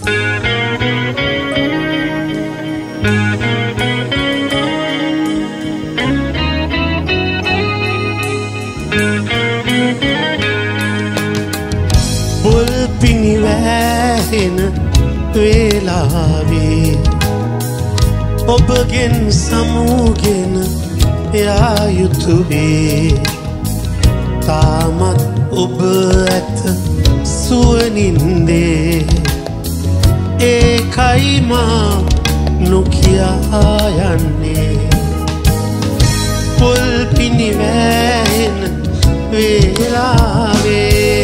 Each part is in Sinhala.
Pul pini වැහෙන වේලාවේ ඔබගෙන් සමුගෙන යා යුතුවේ තාමත් ඔබ ඇත සුවනින්දේ ඒකයි මා නොකියා යන්නේ පොල් පිණි වැහෙන වේලාවේ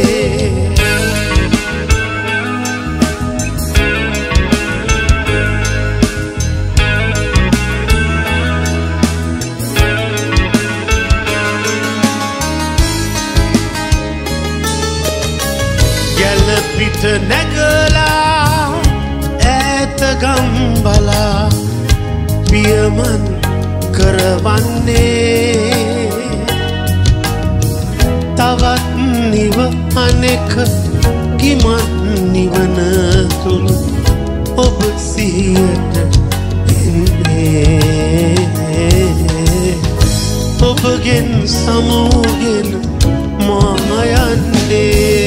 පිට නැගලා ඈත ගම්බලා පියමන් කරවන්නේ තවත් නිව අනෙක ගිමන් නිවන තුළු ඔබ සිහියට එන්නේ ඔබගෙන් සමුගෙන මම යන්නේ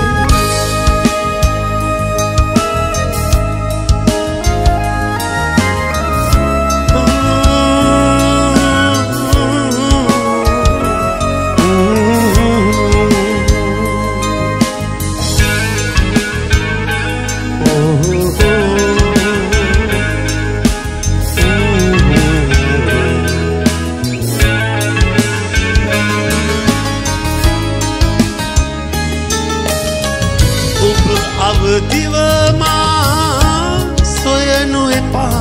දිවමා සොයනු එපා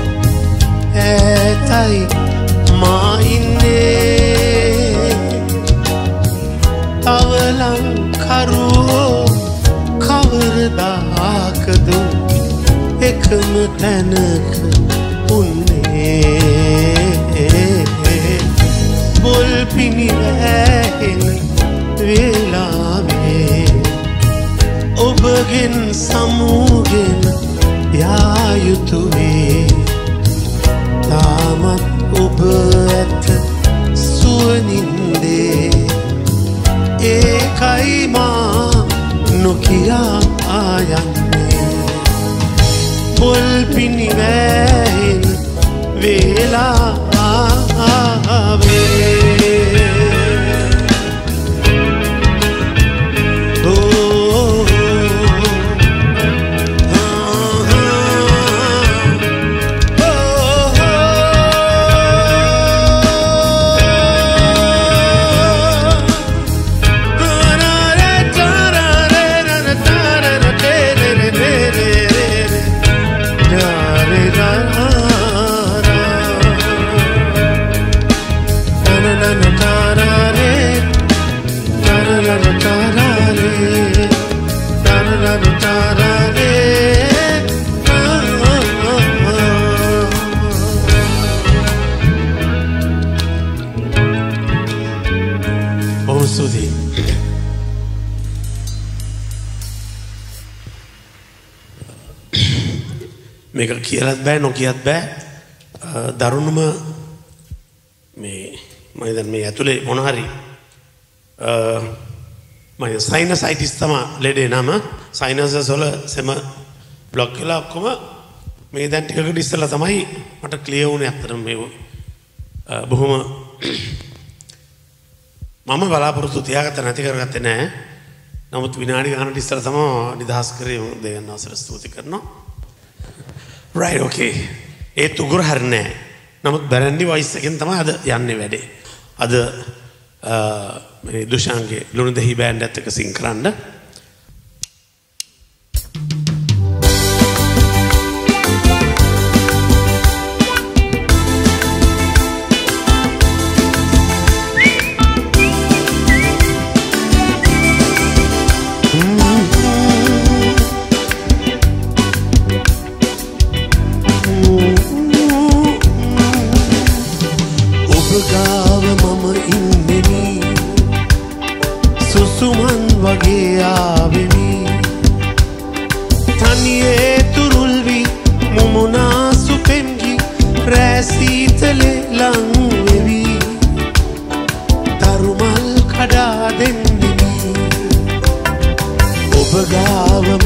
ඇතයි මා ඉන්නේ අවලංකරුවෝ කවරදාකද එකම තැනක උන්නේ බොල් පිණි වැහෙන වේලාවේ ඔබගෙන් සමුගෙන යා යුතුවේ තාමත් ඔබ ඇත සුවනින්දේ ඒකයි මා නොකියා යන්නේ පොල් පිණි වැහෙන වේලාවේ මේක කියලත් බෑ නොකියත් බෑ දරුණුම මේ මම දැන් මේ ඇතුලේ මොන හරි මම සයිනසයිටිස් තමයි ලෙඩේ නම සයිනසස් වල සෙම බ්ලොක් වෙලා ඔක්කොම මේ දැන් ටිකකට ඉස්සෙල්ලා තමයි මට ක්ලියර් වුණේ අත්‍තරම මේ බොහොම මම බලාපොරොත්තු තියාගත්ත නැති කරගත්තේ නැහැ නමුත් විනාඩි ගානකට ඉස්සෙල්ලා තමයි නිදහස් කරේ දෙයන්න අවසර ස්තුති කරනවා right okay ඒත් උගුර හරිනේ නමුත් බැරන්ඩි වොයිස් එකෙන් තමයි අද යන්නේ වැඩේ අද මේ දුෂාන්ගේ ලුණු දෙහි බෑන්ඩ් එකත් එක්ක සිං කරන්න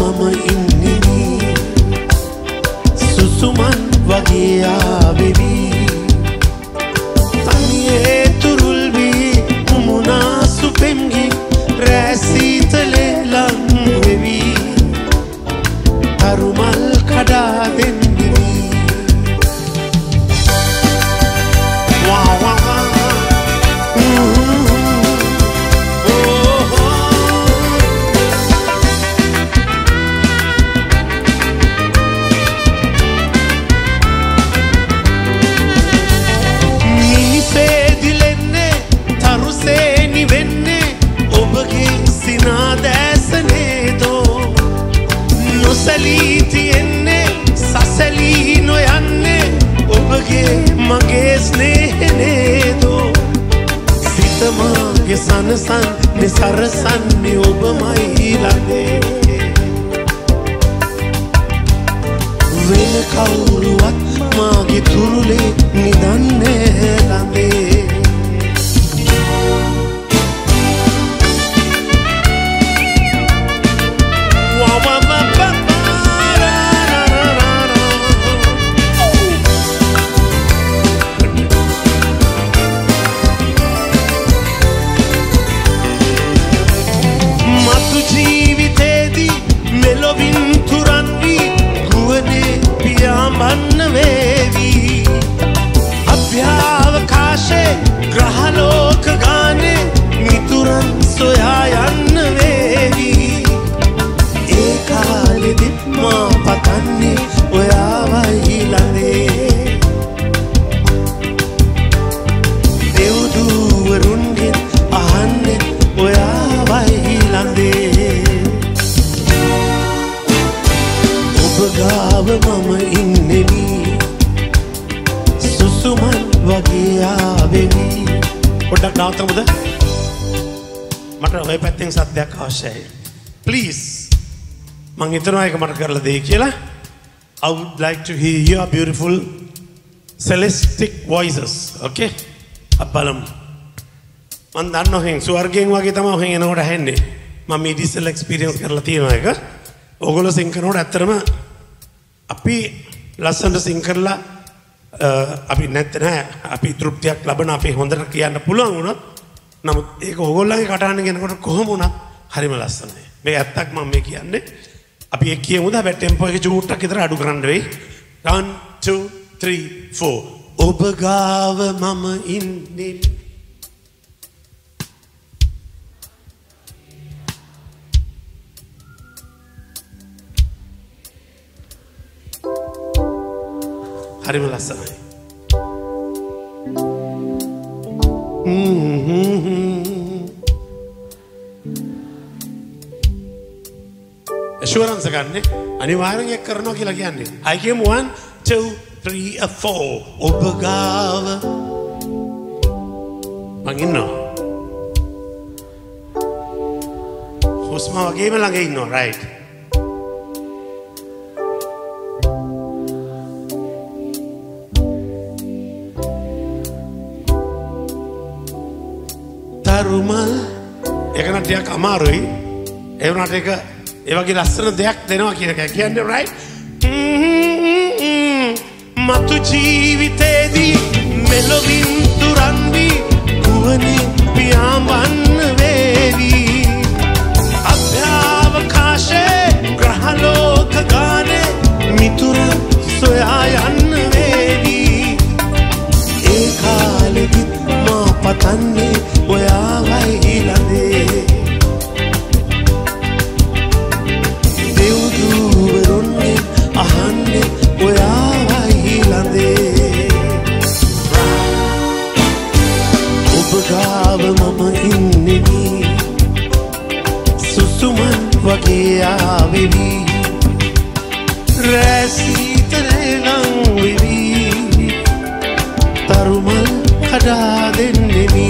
මම ඉන්නේ සුසුමන් වගේ ආවෙවි තනියේ තුරුල් වී මුමුණා සුපෙම්ගි රැසීතලේ ලං වෙවි අරුමල් කඩා දෙන්නි වා වා මගේ ස්නේහනේදෝ සිතමාගේ සනසන් නිසරසන්නේ ඔබමයි ළඟේ වෙන කවුරුවත් මාගේ තුරුලේ නිදන්නේ ළඟේ ග්‍රහලෝක ගානේ මිතුරන් සොයා යන්න වේවි ඒ කාලෙදිත් මා පතන්නේ ඔයාවයි ළඟේ දෙව්දුවරුන්ගෙන් අහන්නේ ඔයාවයි ළඟේ ඔබ ගාව මම ඉන්නෙමි සුසුමන් වගේ ආවෙමි පොඩ්ඩක් නවත්තමුද මට ඔය පැත්තෙන් සද්දයක් අවශ්‍යයි ප්ලීස් මං හිතනවා ඒක මට කරලා දෙයි කියලා I would like to hear your beautiful celestic voices okay අපලම් මං දන්නවා හෙන් ස්වර්ගයෙන් වගේ තමයි හෙන් එනකොට ඇහෙන්නේ මම මේ ඩිසල් එක්ස්පීරියන්ස් කරලා තියෙනවා ඒක ඕගොල්ලෝ සිං කරනකොට ඇත්තටම අපි ලස්සනට සිං කරලා අපි නැත්නම් අපි තෘප්තියක් ලබන අපි හොඳට කියන්න පුළුවන් වුණා. නමුත් ඒක ඕගොල්ලන්ගේ කටහඬ කියනකොට කොහොම වුණත් හරිම ලස්සනයි. මේ ඇත්තක් මම මේ කියන්නේ. අපි ඒක කියමුද? හැබැයි ටෙම්පෝ එක චූට්ටක් විතර අඩු කරන්න වෙයි. 1 2 3 4 ඔබ ගාව මම ඉන්නේ හරිම ලස්සනයි. ඇෂුරන්ස් ගන්න අනිවාර්යෙන් එක් කරනවා කියලා කියන්නේ. I came 1 2 3 4 ඔබ ගාව මං ඉන්නවා. හුස්ම වගේම ළඟ ඉන්නවා right. රුමල් ඒක නම් ටිකක් අමාරුයි ඒ වුණාට ඒක ඒ වගේ ලස්සන දෙයක් දෙනවා කියන එක කියන්නේ right මතු ජීවිතේදී මෙලොවින් තුරන් වී ගුවනේ පියාඹන්න වේවි අභ්‍යවකාශේ ග්‍රහලෝක ගානේ මිතුරන් සොයා යන්න වේවි ඒ කාලෙදිත් මා පතන්නේ ඔයාවයි ළඟේ දෙව්දුවරුන්ගේ අහන්නේ ඔයාවයි ළඟේ ඔබ ගාව මම ඉන්නෙමි සුසුමන් වගේ ආවෙවි රැසීතලේ ලං වෙවි තරුමල් කඩා දෙන්නෙමි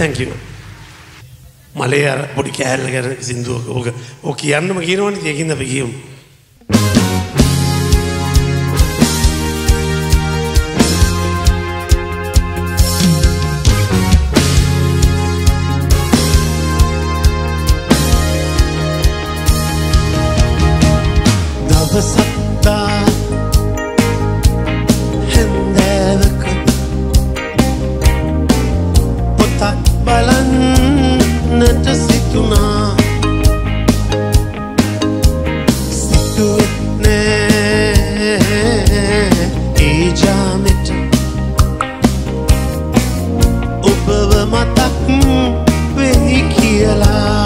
thank you. මලේ අර පොඩි කෑල්ල ගැන සින්දුවක ඕක කියන්නම කියනවනේ ඒකින්ද අපි කියමු. දවසක්දා හැන්දෑවක පොතක් බලන්නට සිතුනා සිතුවෙත් නෑ ඒ ජාමෙට ඔබව මතක් වෙයි කියලා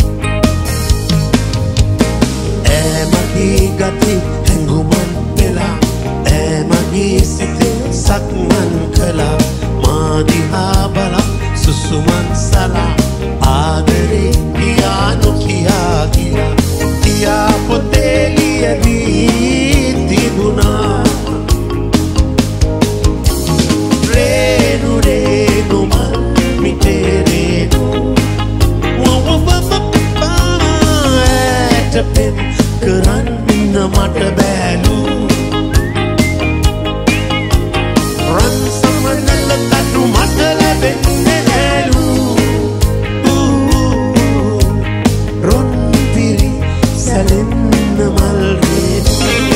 ගති හැඟුමන් වෙලා ඈ මගේ සිතේ සක්මන් කළා මා දිහා බලා සුසුමන් සලා ආදරේ කියා නොකියා ගියා තියා පොතේ ලියදී තිබුණා රේනු රේනු මල් මිටේ රේනු ඇටපෙන් කරන්න මට බෑලු රන් සමනල තටු මට ලැබෙන්නේ නෑලු රොන් පිරි සැලෙන්න මල් රේනු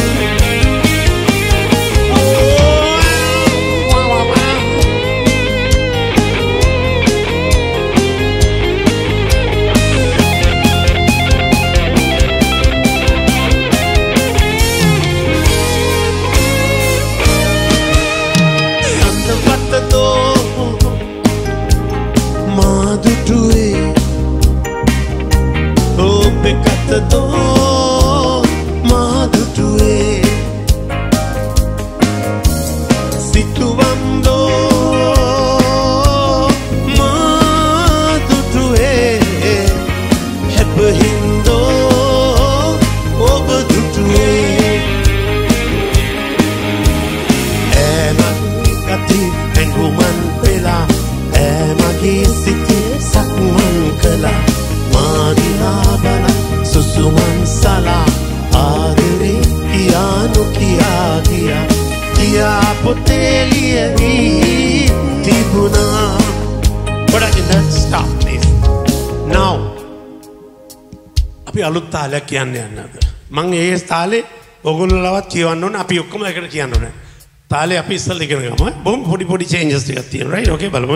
අලුත් තාලයක් කියන්න යන්නද මම ඒ තාලේ ඔයගොල්ලෝලවත් කියවන්න ඕනේ අපි ඔක්කොම එකට කියන්න ඕනේ තාලේ අපි ඉස්සෙල්ලා ඉගෙන ගමු බොම් පොඩි පොඩි චේන්ජස් ටිකක් තියෙනවා රයිට් ඕකේ බලමු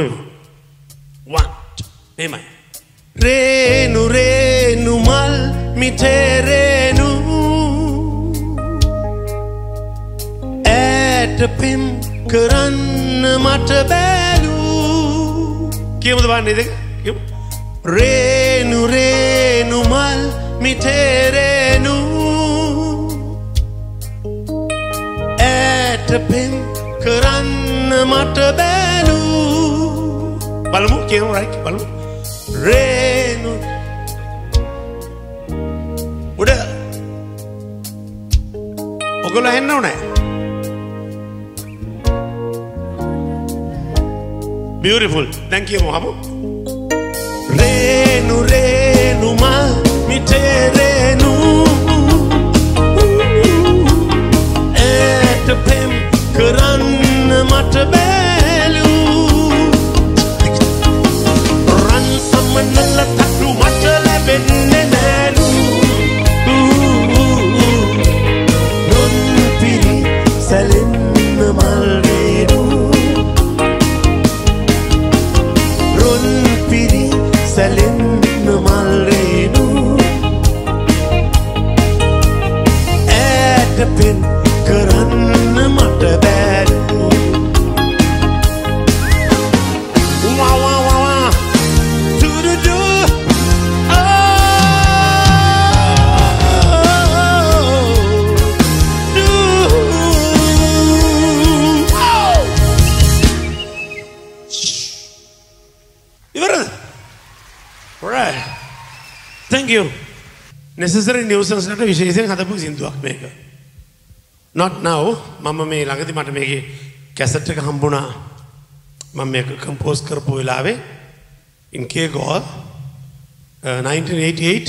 1 එමය රේනු රේනු මල් මිටේ රේනු ඇටපිම් කරන්න මට බැලු කියමුද බලන්න දෙක කියමු රේනු රේනු මල් මිටේරේනු ඇටපෙන් කරන්න මට බැලු බලමු කියමු රයිට් බලමු රේනු උඩ ඔගොල්ලෝ හෙන්න ඕනේ beautiful thank you මොහමු රේනු රේනු මල් මිටේරේනු ඇටපෙම් කරන්න මට බැලු රන් සමනල තටු මට ලැබෙන්නේ නෑලු රොන් පිරි සැලෙන්න මල් රේනු රොන් පිරි සැලෙන්න මල් රේනු ඇටපෙන් කරන්න මට බැලු වා වා වා වා ටුඩු ඉවරද right thank you necessary nuisance වලට විශේෂයෙන් හදපු සින්දුවක් මේක not now මම මේ ළඟදි මට මේකේ කැසට් එක හම්බුණා මම මේක කම්පෝස් කරපු වෙලාවේ in Kegor, 1988,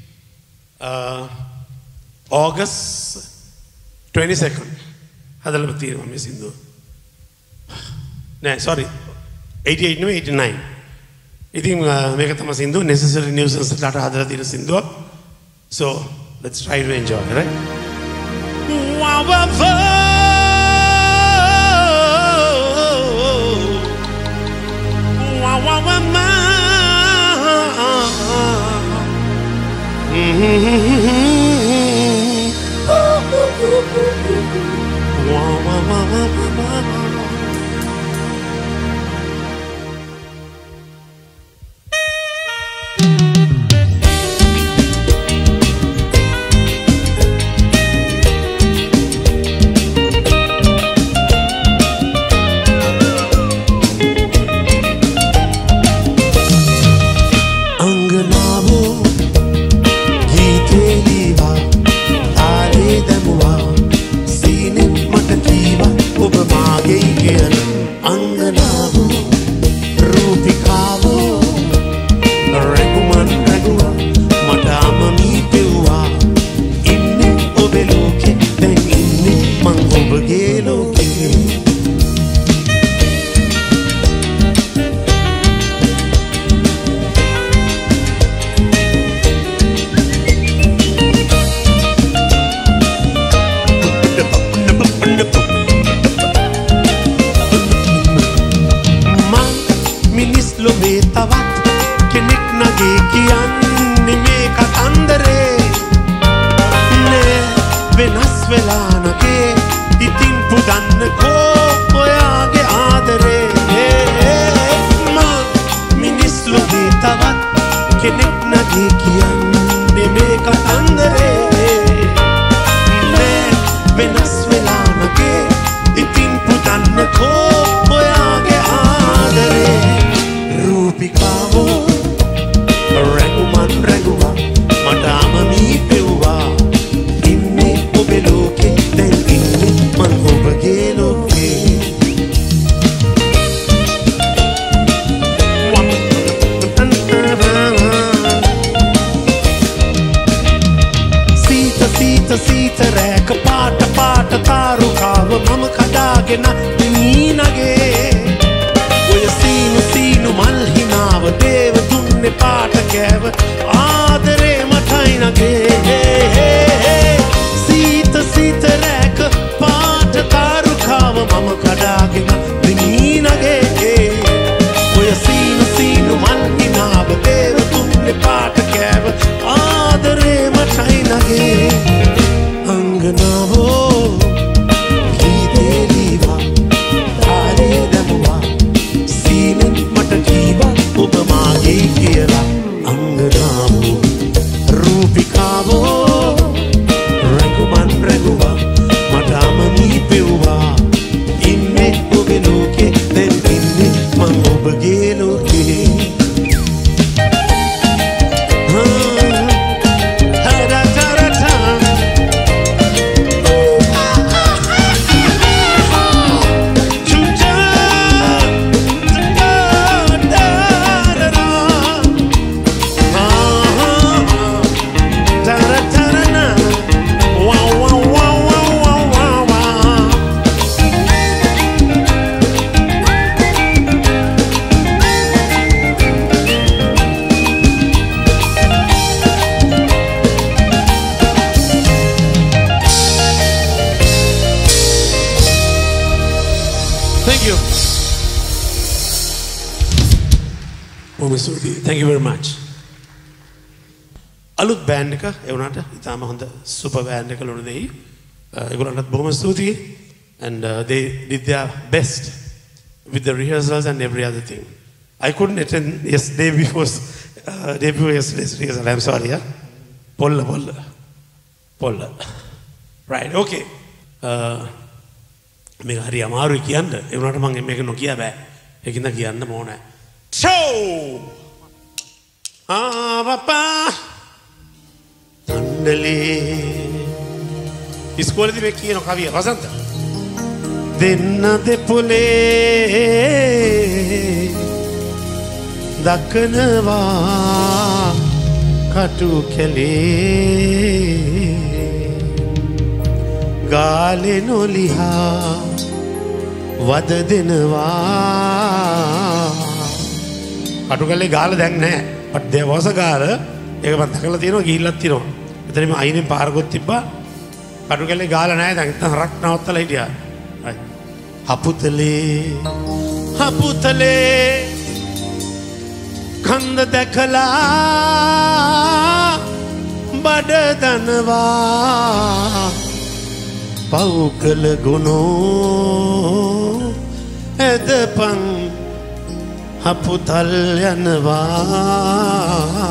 August 22nd. Hadala Bathira Mami Sindhu. No, sorry, 88 no 89. I think මේක තමයි Sindhu necessary nuisance ලාට හදලා තියෙන සින්දුවක්. So let's try to enjoy, right? Wow, wow, wow. Wow, wow, wow, wow. Wow, wow, wow, wow. Thank you very much. Alut band එක ඒ වුණාට ඉතාම හොඳ super band එක ලුණු දෙයි. ඒගොල්ලන්ටත් බොහොම ස්තුතියි. And they did their best with the rehearsals and every other thing. I couldn't attend day before yesterday's rehearsal. I'm sorry. Yeah? Polla. Right, okay. මේක හරි අමාරුයි කියන්න. ඒ වුණාට මම මේක නොකිය බෑ. ඒකින්ද කියන්න ඕනේ. Show! Papa! Andale. ඉස්කෝලේදී මේ කියන කවිය වසන්ත. දෙන්න දෙපොලේ දක්කනවා කටු කැලේ ගාලේ නොලිහා වද දෙනවා කටු කැලේ ගාල දැන් නැහැ but there was a ගාල ඒක මම දැකලා තියෙනවා ගිහිල්ලක් තියෙනවා එතනම අයිනේ පාරකොත් තිබ්බා කටු කැලේ ගාල නැහැ දැන් ඉතින් හරක් නවත්තලා හිටියා හපුතලේ කන්ද දැකලා බඩ දනවා පව්කල ගුණෝ එදපන් හපුතල් යනවා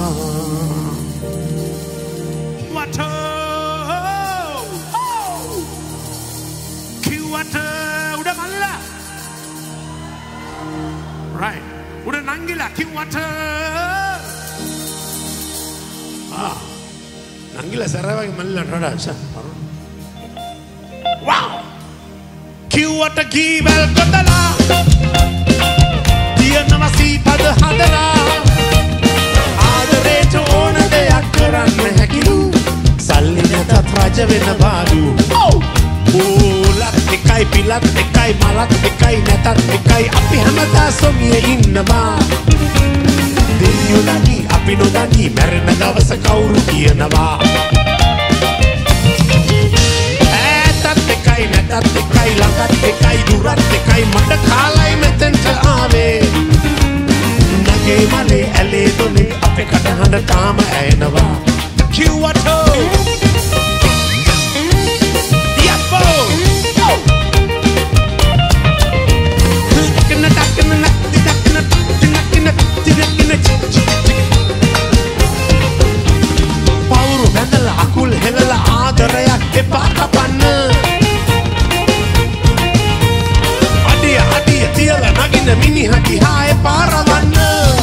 right udah nanggila kiwata nanggila sarawagi malla rada wow kiwata giwal kotala tiyanava sීපද හදලා ආදරේට ඕන දෙයක් කරන්න හැකිලු සල්ලි නැතත් රජ වෙන බාලු ඕලත් එකයි පිලත් එකයි මලත් එකයි නැතත් එකයි අපි හැමදා සොමියේ ඉන්නවා දෙයියෝ දනි අපි නොදනි මැරෙන දවස කවුරු කියනවා ඈතත් එකයි නැතත් එකයි ළඟත් එකයි දුරත් එකයි මට කාලයි මෙතෙන්ට ආවේ නගේ මලේ ඇලේ දොලේ අපේ කටහඬ තාම ඇයෙනවා කිව්වටෝ පවුරු බැඳලා අකුල් හෙලලා ආදරයක් එපා කපන්න අඩිය තියලා නගින මිනිහා දිහා එපා රවන්න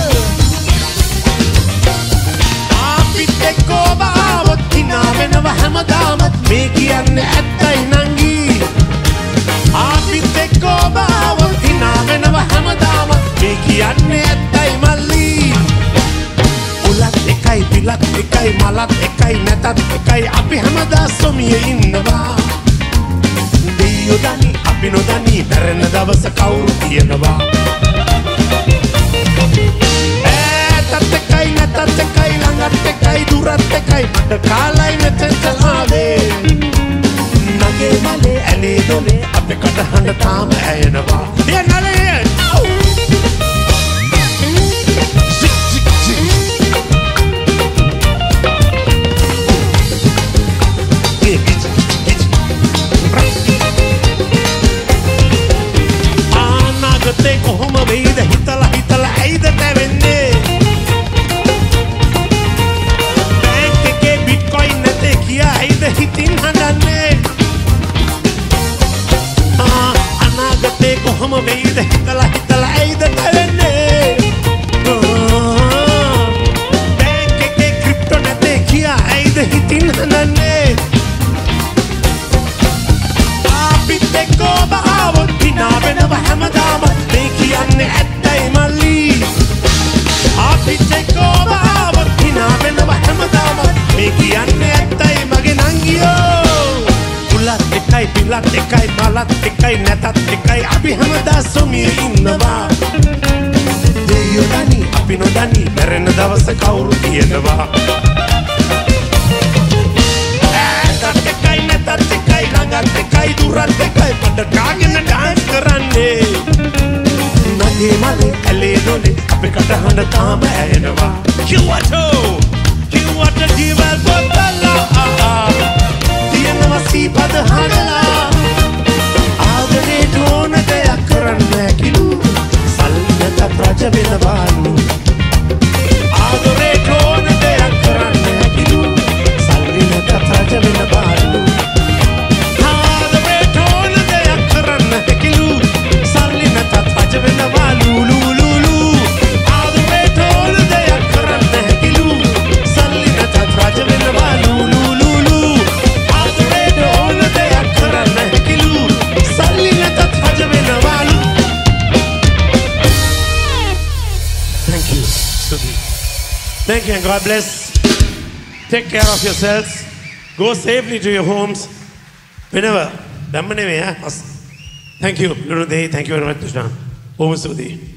අපිත් එක්ක ඔබ ආවොත් හිනා වෙනවා හැමදාමත් මේ කියන්නේ ඇත්තයි නංගි අපිත් එක්ක ඔබ ආවොත් හිනා වෙනවා හැමදාමත් මේ කියන්නේ ඇත්තයි මල්ලි උලත් එකයි පිලත් එකයි මලත් එකයි නැතත් එකයි අපි හැමදා සොමියේ ඉන්නවා දෙයියෝ දනි අපි නොදනි මැරෙන දවස කවුරු කියනවා ඈතත් එකයි නැතත් එකයි ළඟත් එකයි දුරත් එකයි මට කාලයි මෙතෙන්ට ආවේ නගේ මලේ ඇලේ දොලේ අපේ කටහඬ තාම ඇයෙනවා නලේ ආනාගතේ කොහොම වෙයිද හිතලා ඇයිද තැවෙන්නේ බැංක් එකේ බිට්කොයින් නැතේ කියා ඇයිද හිතින් හඳන්නේ අනාගතේ කොහොම වෙයිද හිතලා ඇයිද තැවෙන්නේ බැංක් එකේ ක්‍රිප්ටෝ නැතේ කියා ඇයිද හිතින් හඳන්නේ අපිත් එක්ක ඔබ ආවොත් හිනා වෙනවා හැමදාම මේ කියන්නේ ඇත්තයි මල්ලි අපිත් එක්ක ඔබ ආවොත් හිනා වෙනවා හැමදාම මේ කියන්නේ ඇත්තයි මගේ නංගියෝ උලත් එකයි පිලත් එකයි මලත් එකයි නැතත් එකයි අපි හැමදා සොමියේ ඉන්නවා දෙයියෝ දනි අපි නොදනි මැරෙන දවස කවුරු කියනවා ඈතත් එකයි නැතත් එකයි ළඟත් එකයි දුරත් එකයි මට කාගෙන ඩාන්ස් කරන්නේ නගේ මලේ ඇලේ දොලේ අපේ කටහඬ තාම ඇයෙනවා කිව්වටෝ ජීවල් පොතලා තියනවා සීපද හදලා ආදරේට ඕන දෙයක් කරන්න හැකිලු සල්ලි නැතත් රජ වෙන බාලු ආදරේට ඕන දෙයක් කරන්න Thank you and God bless. Take care of yourselves. Go safely to your homes. Whenever. Thank you. Thank you very much, Krishna. Om Sudi.